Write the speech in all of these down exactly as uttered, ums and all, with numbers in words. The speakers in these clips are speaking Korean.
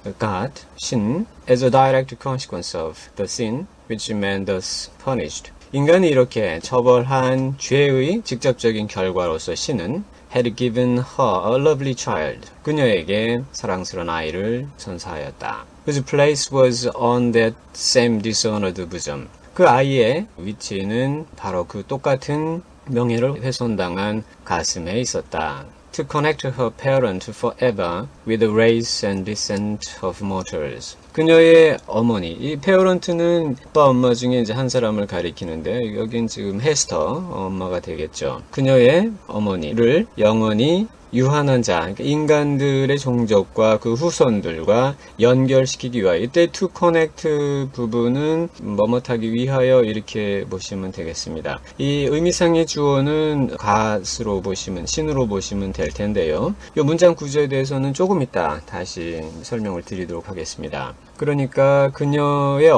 God, 신, as a direct consequence of the sin which man thus punished. 인간이 이렇게 처벌한 죄의 직접적인 결과로서 신은 had given her a lovely child. 그녀에게 사랑스러운 아이를 선사하였다. Whose place was on that same dishonored bosom. 그 아이의 위치는 바로 그 똑같은 명예를 훼손당한 가슴에 있었다. To connect her parent forever with the race and descent of mortals. 그녀의 어머니, 이 페어런트는 아빠 엄마 중에 이제 한 사람을 가리키는데 여긴 지금 헤스터 엄마가 되겠죠. 그녀의 어머니를 영원히 유한한 자, 그러니까 인간들의 종족과 그 후손들과 연결시키기 위하여, 이때 to connect 부분은 뭐뭇하기 위하여 이렇게 보시면 되겠습니다. 이 의미상의 주어는 gat으로 보시면, 신으로 보시면 될 텐데요. 이 문장 구조에 대해서는 조금 이따 다시 설명을 드리도록 하겠습니다. 그러니까 그녀의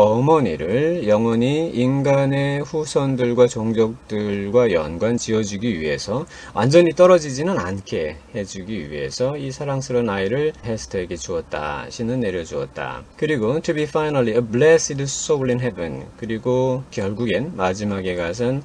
어머니를 영원히 인간의 후손들과 종족들과 연관 지어주기 위해서, 완전히 떨어지지는 않게 해주기 위해서 이 사랑스러운 아이를 헤스터에게 주었다. 신은 내려주었다. 그리고 to be finally a blessed soul in heaven. 그리고 결국엔 마지막에 가선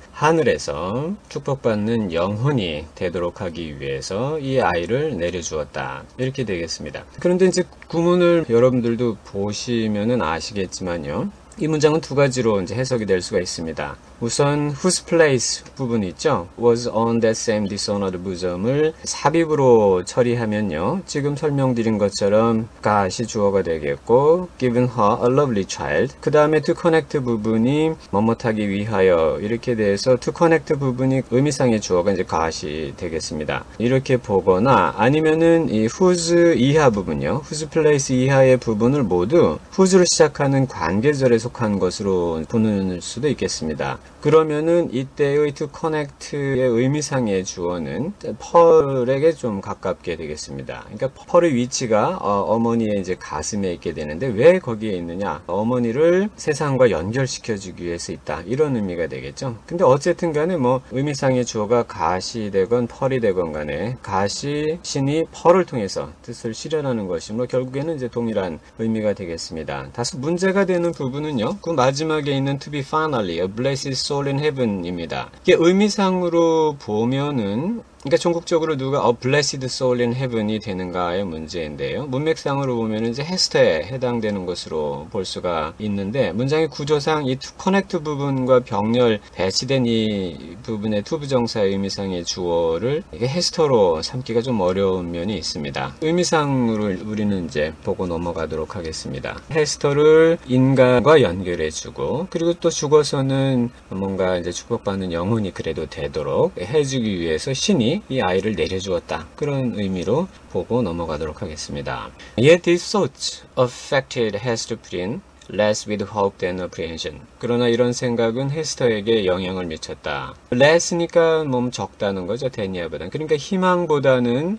하늘에서 축복받는 영혼이 되도록 하기 위해서 이 아이를 내려주었다. 이렇게 되겠습니다. 그런데 이제 구문을 여러분들도 보시면은 아시겠지만요. 이 문장은 두 가지로 이제 해석이 될 수가 있습니다. 우선 whose place 부분이 있죠. was on that same dishonored bosom을 삽입으로 처리하면요. 지금 설명드린 것처럼 got이 주어가 되겠고 given her a lovely child. 그 다음에 to connect 부분이 뭐뭇하기 위하여 이렇게 돼서 to connect 부분이 의미상의 주어가 이제 got이 되겠습니다. 이렇게 보거나 아니면은 이 whose 이하 부분요. whose place 이하의 부분을 모두 whose로 시작하는 관계절에 속한 것으로 보는 수도 있겠습니다. 그러면은 이때의 to connect의 의미상의 주어는 펄에게 좀 가깝게 되겠습니다. 그러니까 펄의 위치가 어, 어머니의 이제 가슴에 있게 되는데 왜 거기에 있느냐? 어머니를 세상과 연결시켜주기 위해서 있다. 이런 의미가 되겠죠. 근데 어쨌든 간에 뭐 의미상의 주어가 gat이 되건 펄이 되건 간에 gat이 신이 펄을 통해서 뜻을 실현하는 것이므로 결국에는 이제 동일한 의미가 되겠습니다. 다소 문제가 되는 부분은요. 그 마지막에 있는 to be finally a blessed soul in heaven입니다. 이게 의미상으로 보면은 그러니까 전국적으로 누가 a blessed soul in heaven이 되는가의 문제인데요. 문맥상으로 보면 이제 헤스터에 해당되는 것으로 볼 수가 있는데 문장의 구조상 이 to connect 부분과 병렬 배치된 이 부분의 to 부정사의 의미상의 주어를 이게 헤스터로 삼기가 좀 어려운 면이 있습니다. 의미상으로 우리는 이제 보고 넘어가도록 하겠습니다. 헤스터를 인간과 연결해주고 그리고 또 죽어서는 뭔가 이제 축복받는 영혼이 그래도 되도록 해주기 위해서 신이 이 아이를 내려주었다. 그런 의미로 보고 넘어가도록 하겠습니다. Yet these thoughts affected Hester Prynne less with hope than apprehension. 그러나 이런 생각은 헤스터에게 영향을 미쳤다. less니까 몸 적다는 거죠. than이야보다는. 그러니까 희망보다는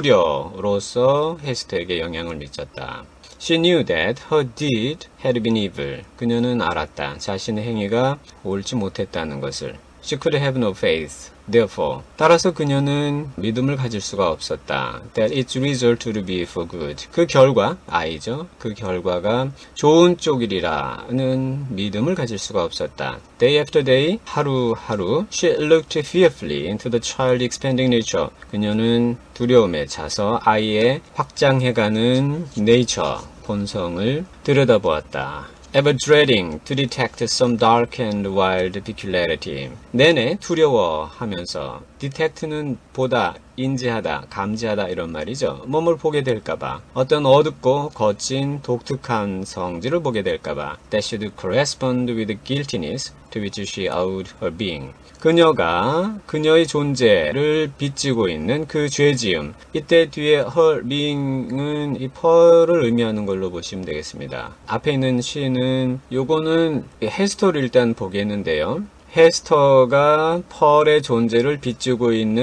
우려로서 헤스터에게 영향을 미쳤다. She knew that her deed had been evil. 그녀는 알았다. 자신의 행위가 옳지 못했다는 것을. She could have no faith. Therefore, 따라서 그녀는 믿음을 가질 수가 없었다. That its result would be for good. 그 결과, I죠. 그 결과가 좋은 쪽이리라는 믿음을 가질 수가 없었다. Day after day, 하루하루, she looked fearfully into the child expanding nature. 그녀는 두려움에 차서 아이의 확장해가는 nature, 본성을 들여다보았다. Ever dreading to detect some dark and wild peculiarity. 내내 두려워하면서 detect는 보다, 인지하다, 감지하다 이런 말이죠. 몸을 보게 될까봐 어떤 어둡고 거친 독특한 성질을 보게 될까봐 that should correspond with the guiltiness to which she owed her being. 그녀가 그녀의 존재를 빚지고 있는 그 죄지음. 이때 뒤에 her being은 이 펄을 의미하는 걸로 보시면 되겠습니다. 앞에 있는 she는 요거는 헤스터를 일단 보겠는데요. 헤스터가 펄의 존재를 빚지고 있는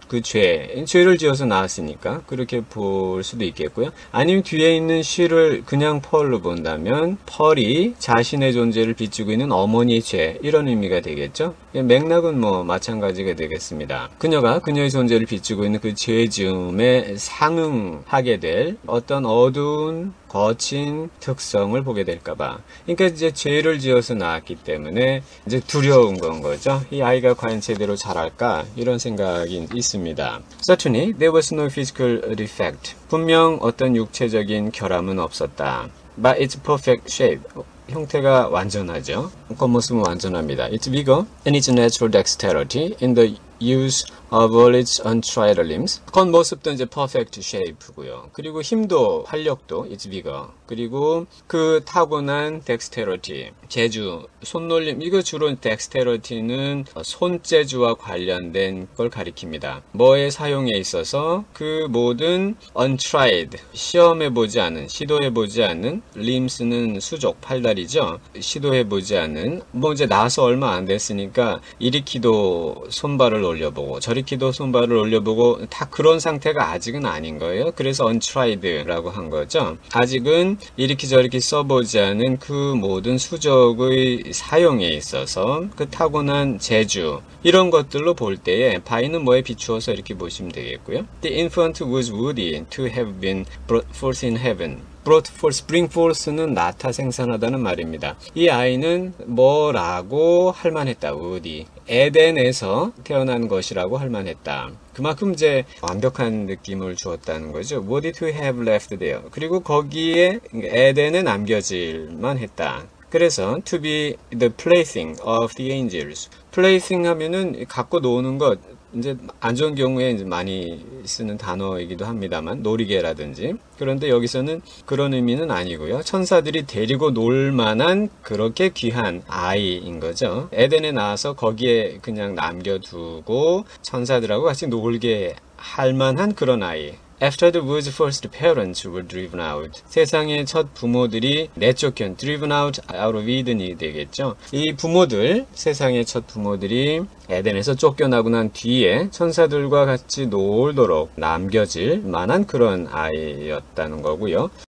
그 죄, 죄를 지어서 나왔으니까 그렇게 볼 수도 있겠고요. 아니면 뒤에 있는 she를 그냥 펄로 본다면 펄이 자신의 존재를 비추고 있는 어머니의 죄, 이런 의미가 되겠죠. 맥락은 뭐 마찬가지가 되겠습니다. 그녀가 그녀의 존재를 비추고 있는 그 죄 지음에 상응하게 될 어떤 어두운 거친 특성을 보게 될까봐. 그러니까 이제 죄를 지어서 나왔기 때문에 이제 두려운 건 거죠. 이 아이가 과연 제대로 자랄까? 이런 생각이 있습니다. Certainly, there was no physical defect. 분명 어떤 육체적인 결함은 없었다. But its perfect shape. 형태가 완전하죠. 겉모습은 완전합니다. Its vigor and its natural dexterity in the use of all its untried limbs. 겉모습도 이제 perfect shape고요. 그리고 힘도, 활력도, its vigor. 그리고 그 타고난 dexterity, 재주, 손놀림. 이거 주로 dexterity는 손재주와 관련된 걸 가리킵니다. 뭐의 사용에 있어서 그 모든 untried, 시험해보지 않은, 시도해보지 않은, limbs는 수족, 팔다리죠. 시도해보지 않은, 뭐 이제 나서 얼마 안 됐으니까 이리키도 손발을 올려보고 저리키도 손발을 올려보고 다 그런 상태가 아직은 아닌 거예요. 그래서 untried라고 한 거죠. 아직은 이리키 저리키 써보지 않은 그 모든 수적의 사용에 있어서 그 타고난 재주, 이런 것들로 볼 때에 by는 뭐에 비추어서 이렇게 보시면 되겠고요. The infant was worthy to have been brought forth in heaven. brought forth, bring forth는 낳다 생산하다는 말입니다. 이 아이는 뭐라고 할 만했다. worthy. 에덴에서 태어난 것이라고 할 만했다. 그만큼 이제 완벽한 느낌을 주었다는 거죠. worthy to have left there. 그리고 거기에 에덴에 남겨질 만했다. 그래서 to be the plaything of the angels. plaything 하면은 갖고 노는 것, 이제 안 좋은 경우에 이제 많이 쓰는 단어이기도 합니다만, 놀이개라든지. 그런데 여기서는 그런 의미는 아니고요. 천사들이 데리고 놀 만한 그렇게 귀한 아이인 거죠. 에덴에 나와서 거기에 그냥 남겨두고 천사들하고 같이 놀게 할 만한 그런 아이. After the world's first parents were driven out. 세상의 첫 부모들이 내쫓겨, driven out, out of Eden이 되겠죠. 이 부모들, 세상의 첫 부모들이 에덴에서 쫓겨나고 난 뒤에 천사들과 같이 놀도록 남겨질 만한 그런 아이였다는 거고요.